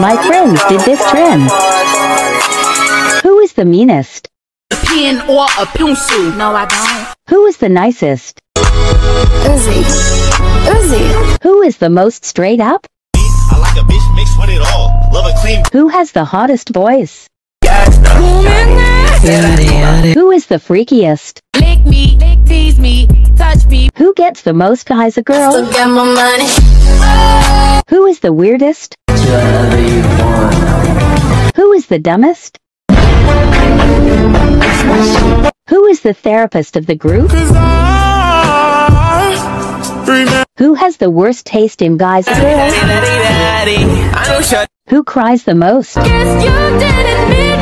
My friends did this trend. Who is the meanest? A pen or a pencil? No, I don't. Who is the nicest? Uzi. Who is the most straight up? I like a bitch mixed with it all. Love a clean. Who has the hottest voice? Who is the freakiest? Lick me, tease me, touch me. Who gets the most guys a girl? Still get my money. Who is the weirdest? Who is the dumbest? Who is the therapist of the group? Who has the worst taste in guys and girls? Who cries the most? Guess you didn't mean